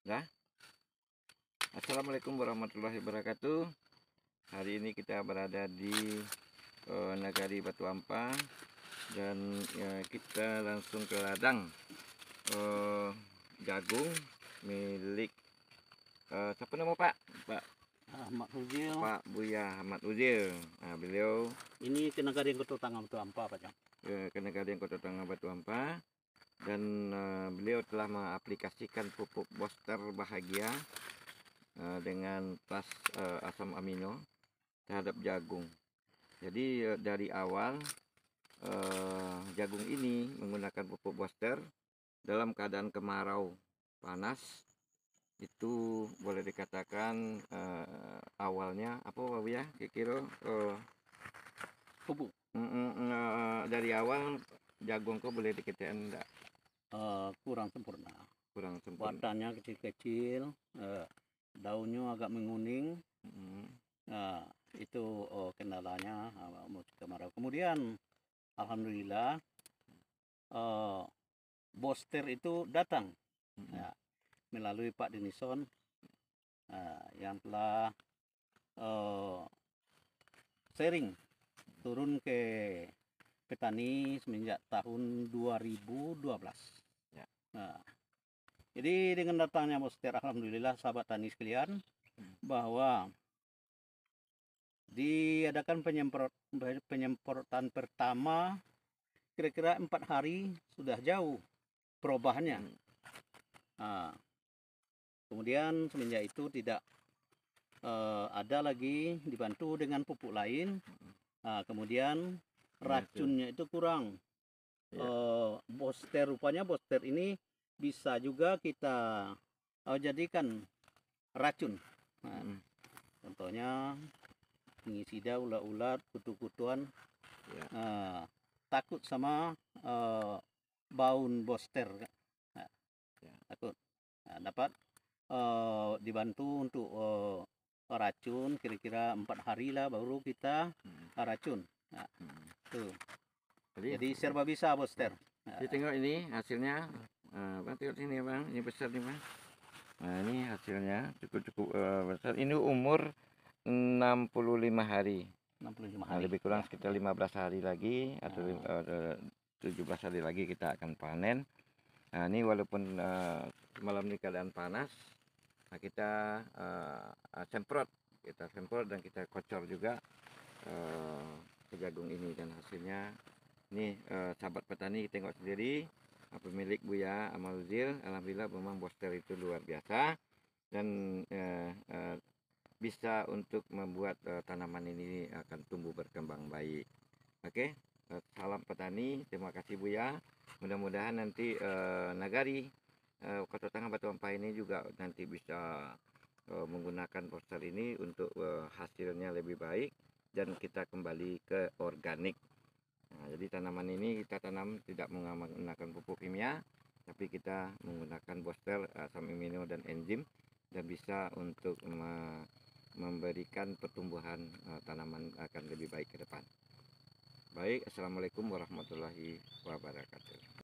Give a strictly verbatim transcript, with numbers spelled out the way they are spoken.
Ya. Assalamualaikum warahmatullahi wabarakatuh. Hari ini kita berada di uh, Nagari Batu Ampar dan ya, kita langsung ke ladang uh, jagung milik uh, siapa nama Pak? Pak Ahmad Uzil. Pak Buya Ahmad Uzil. Nah, beliau Ini ke negara yang Kota Tangga Batu Ampar, Pak Jang. ke, ke Nagari Kota Tangga Batu Ampar dan uh, beliau telah mengaplikasikan pupuk Booster Bahagia uh, dengan plus uh, asam amino terhadap jagung. Jadi uh, dari awal uh, jagung ini menggunakan pupuk Booster dalam keadaan kemarau panas, itu boleh dikatakan uh, awalnya apa ya kira-kira uh, Pupuk mm, mm, uh, dari awal jagung kok boleh dikatakan enggak uh, kurang sempurna. kurang sempurna. Batangnya kecil-kecil, uh, daunnya agak menguning. Mm. Nah, itu oh, kendalanya uh, musim kemarau. Kemudian, alhamdulillah, uh, Booster itu datang Mm. ya, melalui Pak Denison uh, yang telah uh, sharing turun ke petani semenjak tahun dua ribu dua belas. Ya. Nah, jadi dengan datangnya Booster, alhamdulillah sahabat tani sekalian, Hmm. bahwa diadakan penyemprot, penyemprotan pertama kira-kira empat hari sudah jauh perubahannya. Hmm. Nah, kemudian semenjak itu tidak uh, ada lagi dibantu dengan pupuk lain. Nah, kemudian racunnya itu kurang. Ya. Uh, Booster, rupanya Booster ini bisa juga kita uh, jadikan racun. Nah, Hmm. contohnya pengisida, ulat-ulat, kutu-kutuan, Ya. uh, takut sama uh, baun Booster. Nah, Ya. takut. Nah, dapat uh, dibantu untuk uh, racun kira-kira empat hari lah baru kita Hmm. racun. Nah, Hmm. tuh. Jadi, Jadi serba bisa Booster. Nah, jadi tengok ini hasilnya, uh, bang tengok sini bang, ini besar nih bang. Nah ini hasilnya cukup-cukup uh, besar. Ini umur enam puluh lima hari. enam puluh lima Nah, hari. lebih kurang Ya. sekitar lima belas hari lagi atau uh, tujuh belas hari lagi kita akan panen. Nah ini walaupun uh, malam ini keadaan panas, nah kita uh, semprot, kita semprot dan kita kocor juga uh, ke jagung ini dan hasilnya ini uh, sahabat petani tengok sendiri, pemilik Buya Ahmad Uzil, alhamdulillah memang Booster itu luar biasa dan uh, uh, bisa untuk membuat uh, tanaman ini akan tumbuh berkembang baik. Oke, uh, salam petani, terima kasih Buya. Mudah-mudahan nanti uh, Nagari uh, Kota Tangga Batu Ampar ini juga nanti bisa uh, menggunakan Booster ini untuk uh, hasilnya lebih baik dan kita kembali ke organik. Nah, jadi tanaman ini kita tanam tidak menggunakan pupuk kimia, tapi kita menggunakan Booster, asam amino dan enzim dan bisa untuk me memberikan pertumbuhan uh, tanaman akan lebih baik ke depan. Baik, assalamualaikum warahmatullahi wabarakatuh.